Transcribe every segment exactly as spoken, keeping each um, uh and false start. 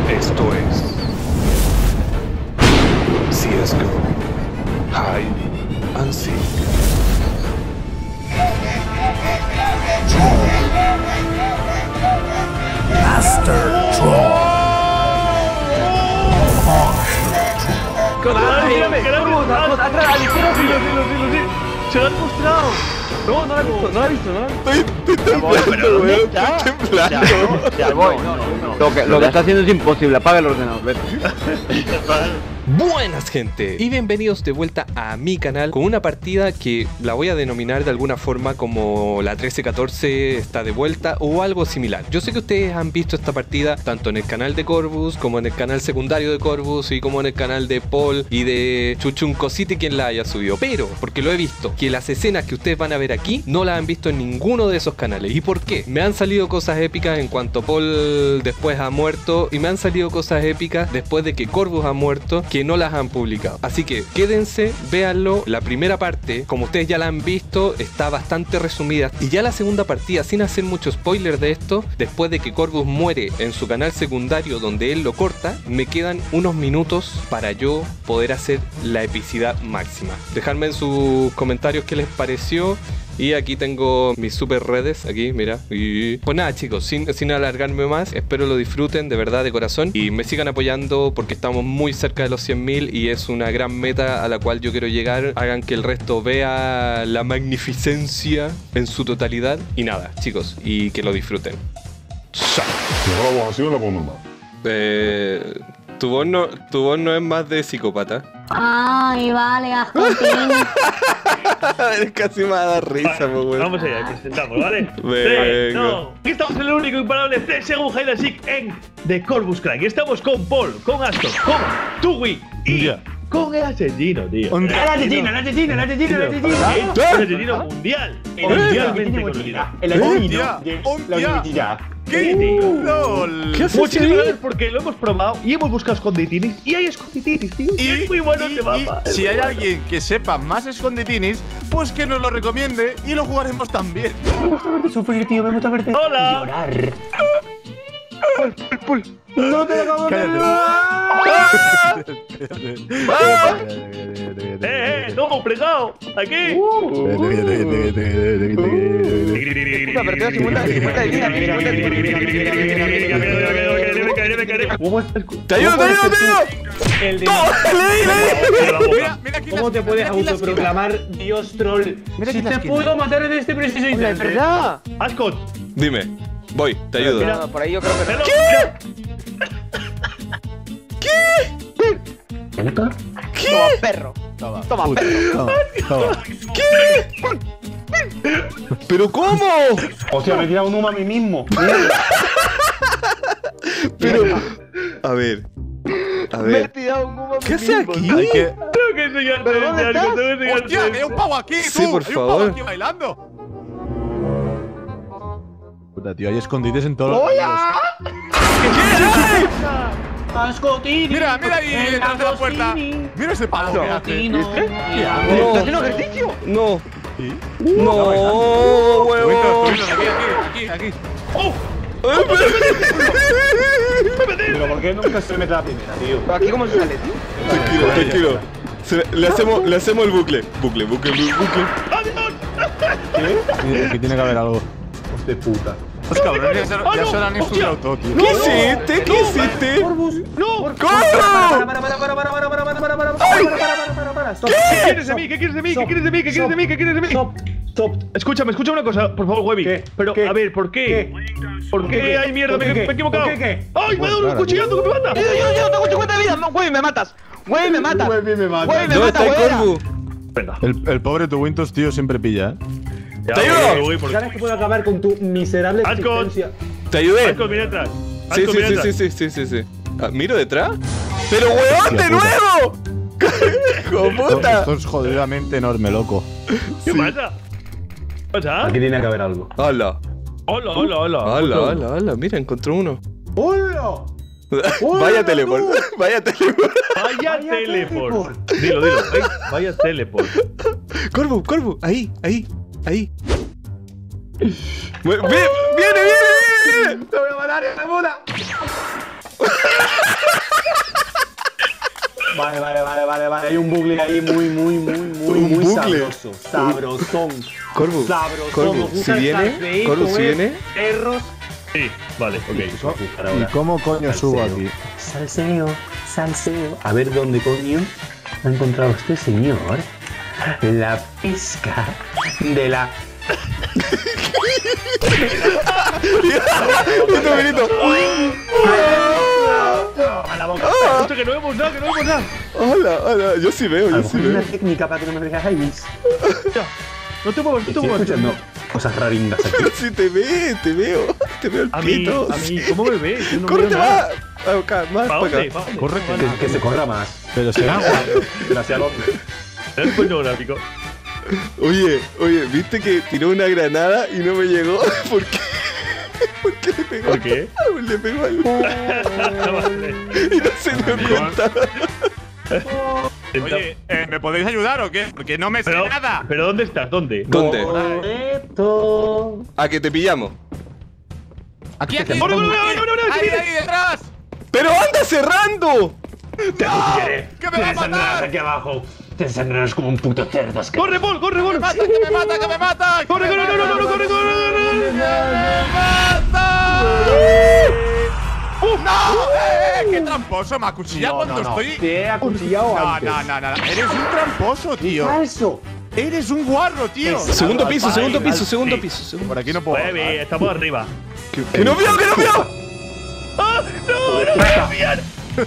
Esto es C S G O Hide and Seek. Master Troll. ¡Atrás! ¡A la izquierda! ¡Sí, sí, sí, sí! ¡Se lo han mostrado! No, no lo he visto, no lo he visto, ¿no? Estoy temblando, weón. Estoy temblando. Ya voy. Lo que, lo que está haciendo es imposible. Apaga el ordenador, vete. Buenas, gente, y bienvenidos de vuelta a mi canal con una partida que la voy a denominar de alguna forma como la trece catorce está de vuelta o algo similar. Yo sé que ustedes han visto esta partida tanto en el canal de Corvus como en el canal secundario de Corvus y como en el canal de Paul y de Chuchuncosity, quien la haya subido, pero porque lo he visto, que las escenas que ustedes van a ver aquí no las han visto en ninguno de esos canales. ¿Y por qué? Me han salido cosas épicas en cuanto Paul después ha muerto y me han salido cosas épicas después de que Corvus ha muerto que no las han publicado. Así que quédense, véanlo. La primera parte, como ustedes ya la han visto, está bastante resumida. Y ya la segunda partida, sin hacer mucho spoiler de esto, después de que Corvus muere en su canal secundario donde él lo corta, me quedan unos minutos para yo poder hacer la epicidad máxima. Dejadme en sus comentarios qué les pareció. Y aquí tengo mis super redes, aquí, mira. Y pues nada, chicos, sin, sin alargarme más, espero lo disfruten de verdad, de corazón. Y me sigan apoyando porque estamos muy cerca de los cien mil y es una gran meta a la cual yo quiero llegar. Hagan que el resto vea la magnificencia en su totalidad. Y nada, chicos, y que lo disfruten. ¡Chao! ¿La voz así o la voz normal? Eh, tu, voz no, tu voz no es más de psicópata. Ay, vale, Ascotín. Es casi me va a dar risa, pues, güey. Vamos allá, presentamos, ¿vale? Venga. tres, dos. Aquí estamos en el único imparable C S G O Hide and Seek en The Corvus Crack. Y estamos con Paul, con Aston, con Tugui y Ya. con el asesino, tío. Un El asesino, el asesino, el asesino, el asesino. El asesino mundial. Mundialmente conocido. El asesino de la universidad. ¿Qué, tío? ¡Lol! ¿Qué haces Muchas ahí? gracias porque lo hemos probado y hemos buscado esconditinis y hay esconditinis, tío. Y es muy bueno y- este mapa. y es si muy hay bueno. alguien que sepa más esconditinis, pues que nos lo recomiende y lo jugaremos también. Me gusta verte sufrir, tío. Me gusta verte Hola. llorar. Pul, No te lo acabo de ¡Eh, eh! ¡No, plegado! ¡Aquí! ¿Cómo es el ¡Te ayudo, te ayudo, te ayudo! El de Mira, mira aquí ¿Cómo la te esquina, puedes mira aquí la autoproclamar Dios troll? Mira Si aquí la te esquina. puedo matar en este preciso instante. ¿Verdad? Ascot, Dime, voy, te ayudo. Mira. No, por ahí yo creo que no. ¿Qué? Toma, perro. Toma, Toma, puta, perro. toma, toma. ¿Pero cómo? Hostia, me he tirado un humo a mí mismo. Pero, a ver, a Me he ver, tirado un humo a mí ¿qué hace mismo. aquí? Hay que... tengo que enseñarte, ¿Pero dónde Arco, estás? tengo que enseñarte. ¡Hostia, que hay un pavo aquí, Sí, tú! por Hay un pavo favor. aquí bailando. Puta, tío, hay escondites en todos los... ¡Hola! Ascotín. Mira, mira ahí El detrás de la puerta. Ascotín. Mira ese pavo que hace. Ascotín. ¿Estás haciendo ejercicio? No, ¿Sí? no, Momento, huevo. aquí, aquí, aquí, aquí. Pero ¿por qué nunca se mete la primera, tío? ¿Pero aquí cómo se sale, tío? Tranquilo, tranquilo. Se- le, hacemos, le hacemos el bucle. Bucle, bucle, bucle, bucle. Sí, aquí tiene que haber algo. De puta. Los cabrones ya se, ¡Ah, ya no! se lo han insultado todo, tío. ¿Qué hiciste? ¿Qué hiciste? ¡No! ¿Cómo? Para, para, para, para, para, para, para, para, para, para, para, para, para, para. Stop. ¿Qué quieres de mí? ¿Qué quieres de mí? ¿Qué quieres de mí? ¿Qué quieres de mí? ¿Qué quieres de mí? Stop. Stop. Escúchame, escúchame una cosa, por favor, Webby. ¿Qué? Pero, ¿Qué? a ver, ¿por qué? ¿Por qué? qué? ¡Ay, mierda! ¿Por Me, qué me qué? he equivocado. ¿Por qué qué? ¡Ay, me ha dado un cuchillazo que me mata! Yo, yo, yo tengo cincuenta de vida. Güey, me matas. Güey, me matas. Güey, me mata. Güey, me ¿Dónde mata, está el güey. Corvu? Venga. El, el pobre tu Windows, tío, siempre pilla, ¿eh? Ya, ¡Te ayudo! voy, voy, ¿Sabes que puedo acabar con tu miserable Ascot. existencia? ¿Te ayudé? Ascot, mira atrás. Sí, Ascot, sí, mira sí, atrás. sí, sí, sí, sí, sí. Ah, ¿miro detrás? ¡Pero huevón, de Hostia, nuevo! ¡Hijo Esto, puta! esto es jodidamente enorme, loco. ¿Qué pasa? ¿Qué pasa? Aquí tiene que haber algo. ¡Hala! Hola, hola, hola. ¡Hala, hala, hala! Mira, encontró uno. ¡Hola! Vaya teleport. Vaya teleport. Vaya Vaya teleport. teleport. Dilo, dilo. Ay, vaya teleport. Corvu, Corvu. Ahí, ahí, ahí. ¡Viene, viene, viene! ¡Te voy a matar, hija de puta! vale, vale, vale, vale, vale. Hay un bucle ahí muy, muy, muy, muy, Un muy bucle. sabroso. Sabrosón. Corvo, Sabrosón. Corvo, Nos si gusta el viene, salseíto, Corvo, si ¿eh? viene. Perros. Sí, vale, ok. ¿Y cómo coño subo Salseo. aquí? Salseo, salseo. A ver dónde coño ha encontrado este señor la pesca de la. Benito, Benito. A la boca. Esto que no vemos nada, que no vemos nada. Hola, hola, yo sí veo, A yo lo sí mejor es una veo. técnica para que no me veáis. No te muevas, no te Estoy muevas. escuchando cosas raringas aquí. Pero si te ve, te veo, te veo el A mí, pito. a mí, ¿cómo me ves? Yo no ¡Córrete veo nada. más! Ah, acá, más ¿Para para dónde? acá. ¿Para dónde? Corre, Que, que se corra más. Pero será guapo. Gracias, López. Es pornográfico. Oye, oye, ¿viste que tiró una granada y no me llegó? ¿Por qué? ¿Por qué le pegó? ¿Por qué? Le pegó al... Vale. y no se dio cuenta. Oye, eh, ¿me podéis ayudar o qué? Porque no me sé Pero, nada. pero ¿dónde estás? ¿Dónde? ¿Dónde? Correcto. A que te pillamos. Aquí, aquí. ¡No, no, no, no, no, no, no! ¡Ahí, ahí, detrás! ¡Pero anda cerrando! Te acuchillaré. ¡Que me Te va a desangrarás matar! aquí abajo. Te desangrarás como un puto cerdo asqueroso. ¡Corre, Paul! ¡Corre, Paul! ¡Que me mata, que me mata, que me mata! ¡Corre, corre, no, no, no, no, corre, corre, corre! ¡Uf! ¡No! ¡Eh! ¡Qué tramposo! Me acuchilla No, cuando no, no. estoy. Te he acuchillado No, antes. no, no, no. Eres un tramposo, tío. Falso. Eres un guarro, tío. Es- Segundo Al- piso, al- segundo al- piso, sí. segundo piso. segundo- Por aquí no puedo. Baby, estamos arriba. ¡Que no vio, que no vio! ¡Ah! ¡No, no me voy a pillar!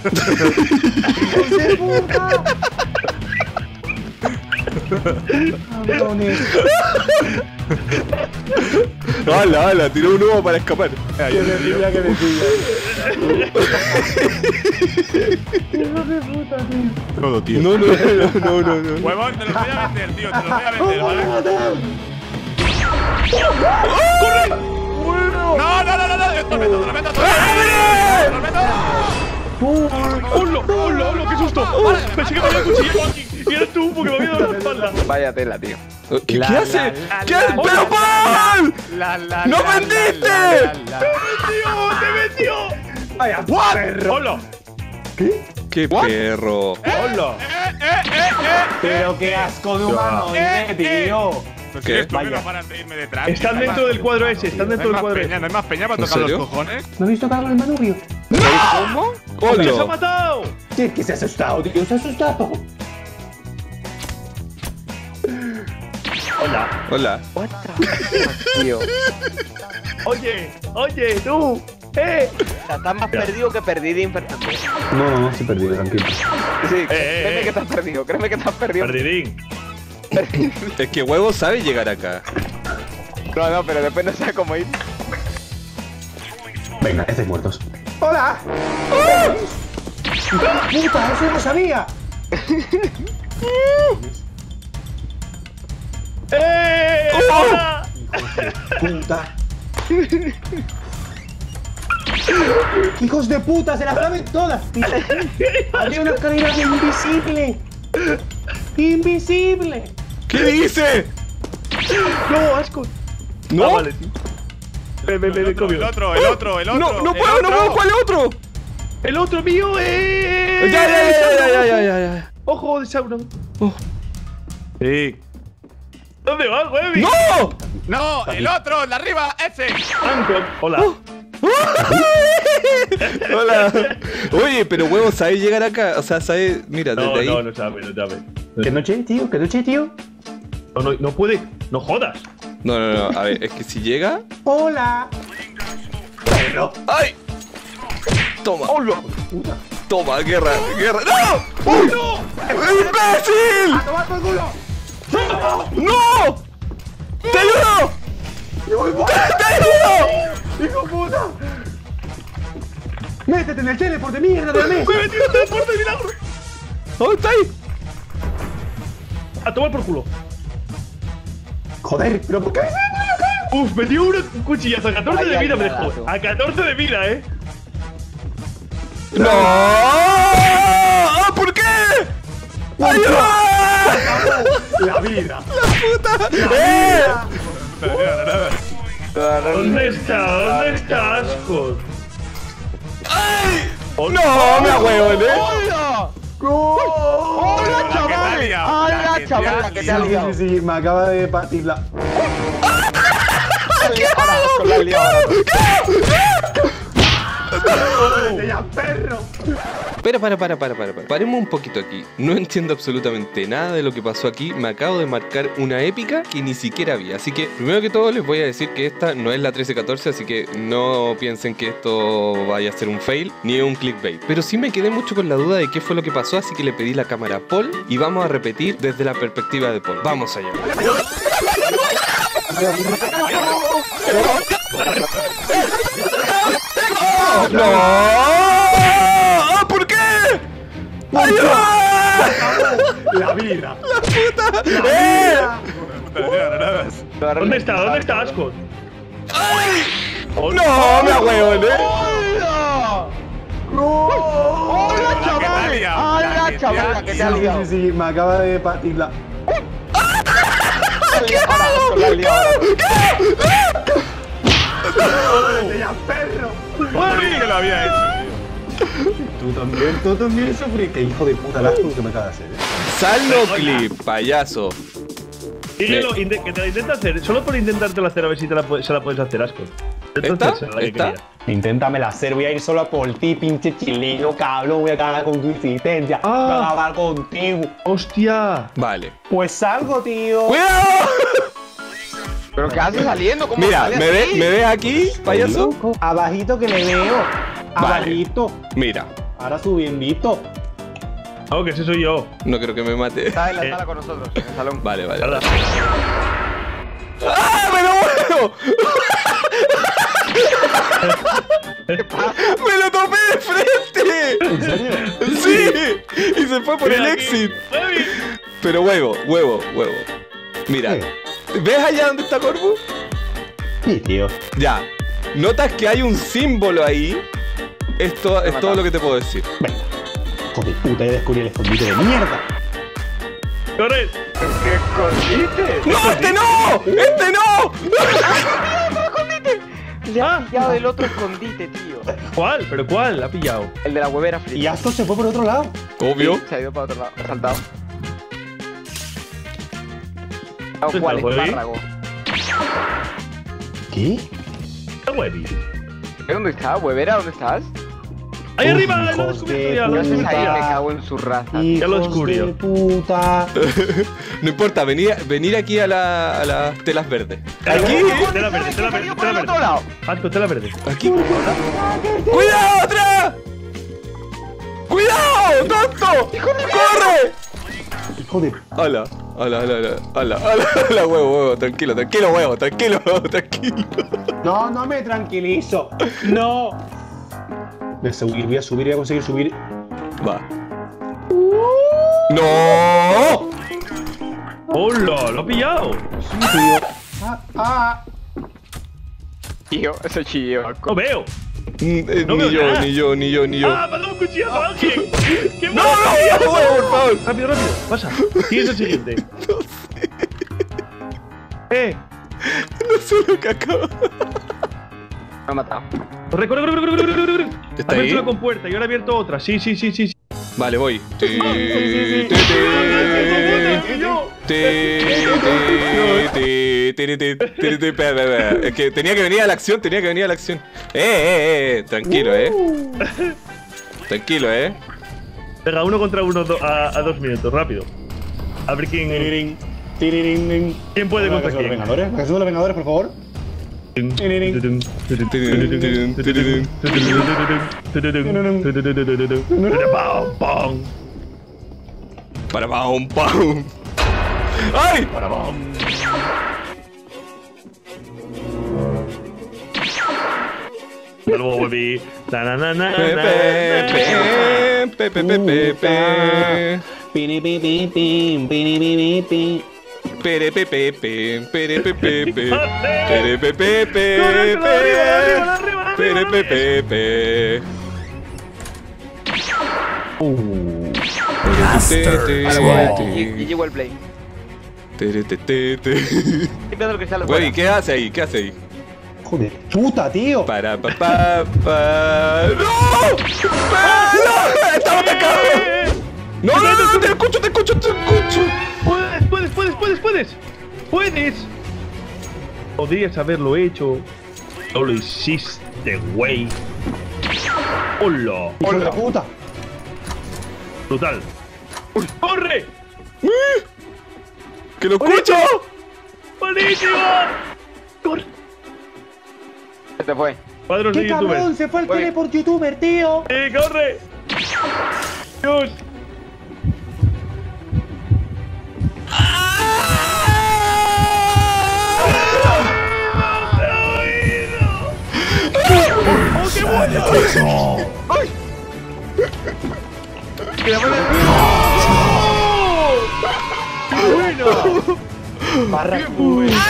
¡Hala, hala! Tiró un huevo para escapar. Que me pilla, que me pilla. Todo, tío. No, no, no, no, no, no. Huevón, te los voy a vender, tío. Te los voy a vender, ¿vale? No, no, no, no, no. Te lo meto, te lo meto, te lo meto. Te lo meto. ¡Hola! ¡Hola! ¡Hola! ¡Qué susto! Pensé que me había cuchillado aquí. Y eres tú porque me había dado la espalda. Vaya tela, tío. ¿Qué, qué La, hace? la, la, ¿Qué la, hace? la, ¡Pero Paul! La, la, ¡No la, vendiste! la, la, la. ¡Tío! ¡Te metió! Vaya, perro. ¡Hola! ¡Qué perro! ¡Hola! ¡Eh, eh, eh, eh! Pero qué asco de humano, Eh, tío. Pues ¿Qué? si esto Vaya. no paran de irme detrás. Están tío. dentro del cuadro ese, están No hay dentro del más cuadro peña, ese. no hay más peña para ¿En tocar serio? los cojones. ¿No has visto cagar el manubrio? ¿Cómo? ¡Que se ha ¡Hola! matado! Sí, que se ha asustado, tío. Se ha asustado. ¡Hola! Hola. Tío. Oye, oye, tú. ¡Eh! O sea, estás más perdido que perdido, Fernando. No, no, no, se perdido, tranquilo. Sí, eh, créeme eh. que estás perdido, créeme que estás perdido. Perdidín. Es que huevo sabe llegar acá. No, no, pero después no sé cómo ir. Venga, estáis muertos. ¡Hola! ¡Puta! ¡Eso no sabía! ¡Eh! ¡Hola! ¡Puta! ¡Hijos de puta! ¡Se las saben todas! ¡Había una escalera invisible! ¡Invisible! ¿Qué dice? ¡No, asco! ¿No? Ah, vale, tío. Ven, ven, ven, ven El conmigo. otro, el otro, el otro. No, no el puedo, no otro. puedo. ¿Cuál es otro? ¡El otro mío! ¡Eh! Ya, ya, ya, ya, ya, ya, ya, ya. ¡Ojo de Sauron! Oh. Sí. ¿Dónde vas, Webby? ¡No! No, el otro, el de arriba, ese. Anton. Hola. Hola. Oye, pero huevo sabe llegar acá. O sea, sabe. Mira, No, desde ahí. no, no sabe, no sabe. ¿Qué noche, tío? ¿Qué noche, tío? No, no, no puede. No jodas. No, no, no. A ver, es que si llega. ¡Hola! ¡Ay! Toma. Toma, guerra, guerra. ¡No! ¡Uy! ¡Imbécil! ¡A tomar por culo! ¡No! ¡Te ayudo! ¡Te, te ayudo! ¡Hijo puta! ¡Métete en el teleport de mierda de la mesa! ¡Me he metido en el teleporte de milagro! ¿Dónde está ahí? A tomar por culo. Joder, pero ¿por qué? Uf, me dio una cuchillazo a catorce de Vaya vida, me cagazo. dejó. A catorce de vida, eh. ¡No! ¡Ah! ¿Por qué? ¡Ayuda! ¡La vida! ¡Eh! ¿Dónde está? ¿Dónde está, asco? ¡Ay! ¡No! ¡Me huevo, eh! ¡Gol! liado! ¡Hala, La que te chaval, has la que te liado. has Sí, liado! sí, sí, me acaba de partir la... La has liado. ¡Ya, perro! Pero para, para, para, para, para. Paremos un poquito aquí. No entiendo absolutamente nada de lo que pasó aquí. Me acabo de marcar una épica que ni siquiera había. Así que, primero que todo, les voy a decir que esta no es la trece catorce, así que no piensen que esto vaya a ser un fail ni un clickbait. Pero sí me quedé mucho con la duda de qué fue lo que pasó, así que le pedí la cámara a Paul y vamos a repetir desde la perspectiva de Paul. Vamos allá. ¡No! ¿Por qué? ¡Ayuda! ¡La vida! ¡Eh! ¿Dónde está? ¿Dónde está Ascot? ¡No, me huevón, eh! ¡Hola, La que te has chaval! liado, la ¡Hala, que te chaval, has la que te Sí, has sí, liado! sí, sí, me acaba de partir la... La has liado. ¡Ya, perro! Por que lo había hecho. Tú también, tú también sufriste. Qué hijo de puta la que me acaba de hacer. ¿eh? Salno clip, payaso. Dígelo, inte- que te la intenta hacer. Solo por intentártelo hacer, a ver si te la, pu- se la puedes hacer, Ascot. ¿Esta? Entonces, la que ¿Esta? quería. Inténtamela hacer, voy a ir solo a por ti, pinche chileno, cabrón. Voy a acabar con tu insistencia. Ah. Voy a acabar contigo. ¡Hostia! Vale. Pues salgo, tío. ¡Cuidado! ¿Pero qué haces saliendo? ¿Cómo Mira, sales ¿me, ve, así? ¿me ves aquí, payaso? Abajito que le veo. Abajito. Mira, Ahora subiendito. Oh, que ese soy yo. no creo que me mate. Está en la sala con nosotros, en el salón. Vale, vale. Nada. ¡Ah, me lo muevo! ¡Me lo topé de frente! ¿En serio? ¡Sí! Y se fue por el Mira aquí. exit. ¡Uy! Pero huevo, huevo, huevo. Mira, ¿ves allá donde está Corvo? Sí, tío. Ya. ¿Notas que hay un símbolo ahí? Esto es todo lo que te puedo decir. Venga. Hijo de puta, ya descubrí el escondite de mierda. ¡Corre! ¡No, este no! ¡Este no! Le ha pillado el otro escondite, tío. ¿Cuál? ¿Pero cuál? ¿La ha pillado? El de la huevera Y frita. Astor se fue por otro lado. Obvio. Se ha ido para otro lado, ha saltado. Ah, ¿Qué ¿Cuál? tal, güey? Espárrago. ¿Qué? ¡Qué huevi! ¿Eh, ¿Dónde estás? ¿Huevera? ¿Dónde estás? ¡Ahí Uf, arriba! ¡Lo he hijos descubierto de ya! ¡Lo ¿Qué he haces puta. ahí? descubierto! Me cago en su raza. Ya lo Hijos descubrió. de puta. No importa, venir, venir aquí a, la, a las telas verdes. Aquí. Aquí. Tela verde, tela verde, por el tela otro verde. lado. Ascot, tela verde. Aquí. ¡Cuidado, atrás! ¡Cuidado, tonto! ¡Corre! Hijo de... Hola, hola, hola, hola, hola, hola, hola, huevo, huevo, tranquilo, tranquilo, huevo, tranquilo, huevo, tranquilo. No, no me tranquilizo. No. Voy a subir, voy a subir, voy a conseguir subir. Va. ¡No! ¡Hola! ¡Lo ha pillado! Sí, tío. Ah, ah. Tío, ese chillo. ¡No veo! Mm, eh, No ni veo yo, nada. ni yo, ni yo, ni yo. ¡Ah! ¡Me ha dado un cuchillazo a alguien! ¡Qué ¡No, no, no, huevo, por favor! ¡Rápido, rápido! ¡Pasa! ¿Quién es el siguiente? ¡Eh! No sé lo que acaba. Me ha matado. ¡Corre, corre, corre, corre, corre, corre, corre! ¿Está Ha abierto ahí? una compuerta y ahora ha abierto otra. Sí, sí, sí, sí. sí. Vale, voy. Ti, ti, ti, Yo. ti, ti, ti, ti, ti, ti, ti, espera, espera, espera. Es que tenía que venir a la acción, tenía que venir a la acción. Eh, eh, eh, tranquilo, eh. Tranquilo, eh. Venga, uno contra uno do- a, a dos minutos, rápido. A ver quién. Tirirín, tirirín. ¿Quién puede ¿La contra canción de los quién? Vengadores? ¿La canción de los Vengadores, por favor? ¡Pam, pam! Para pam, pam. ¡Ay! Luego volví. Na, na, na, na, Pe, na, pe, pe, pe, pe, pe, pe. Pini, pi, pi, pim, pini, pi, pi, pim. Pere, pe, pe, pe, pere, pe, pe, pe. Pere, pe, pe, pe, Correcto, pe. arriba, arriba, arriba, Pere, arriba, pe, pe, pe. Master Te, te, Troll. te, Y, y llegó el play. te, te, te, te. Limpiando lo que sale Güey, ¿qué hace ahí? ¿Qué hace ahí? Joder, puta, tío. Para, pa, pa, pa. ¡No! ¡Ah, no! ¡Estamos atacados! No, no, no, no, te escucho, te escucho, te escucho. Puedes, puedes, puedes, puedes, puedes. Puedes. Podrías haberlo hecho. No lo hiciste, güey. Hola. ¡Hijo de puta! Brutal. ¡Corre! ¡Que lo escucho! ¡Buenísimo! ¡Corre! Se te fue. Cuadros de ¡Qué cabrón! youtubers. Se fue el Muy bien. teleport youtuber, tío. ¡Sí, corre! ¡Dios! Sanity Troll. ¡Qué bueno! Barra buena.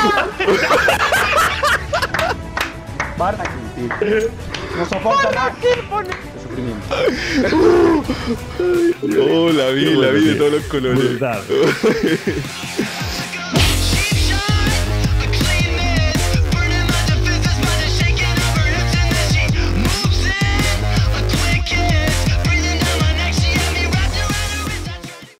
Barra tío. No soporta nada. Oh, la vi, la vi de todos los colores. Brutal.